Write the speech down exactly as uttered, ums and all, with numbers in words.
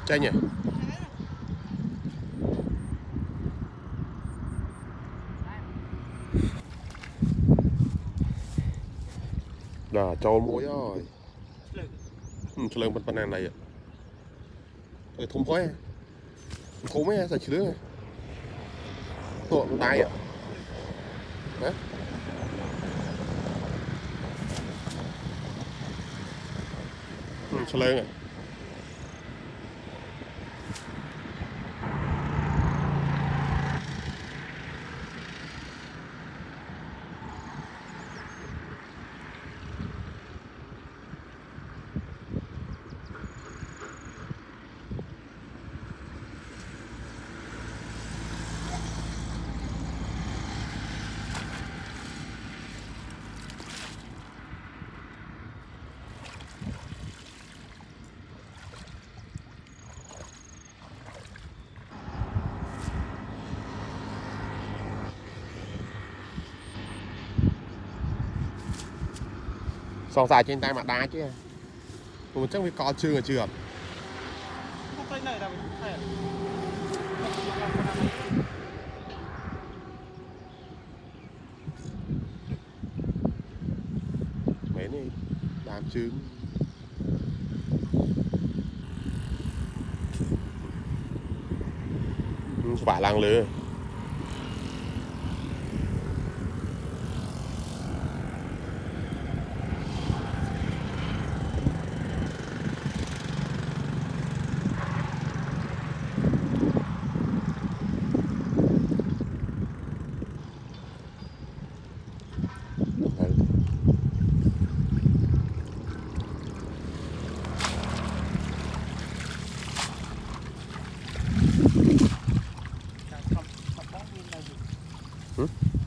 Chanh nhỉ? Đó, cho mũi rồi. Ừ, cho lên bên này ạ. Rồi thùng khói. Khô mấy sao chứ nữa. Thôi, tay ạ. Hả? Ừ, cho lên ạ. Sò dài trên tay mặt đá chứ. Mình chắc phải co chương rồi chưa? Mấy này đám trứng. Phải làng lừa. Hmm?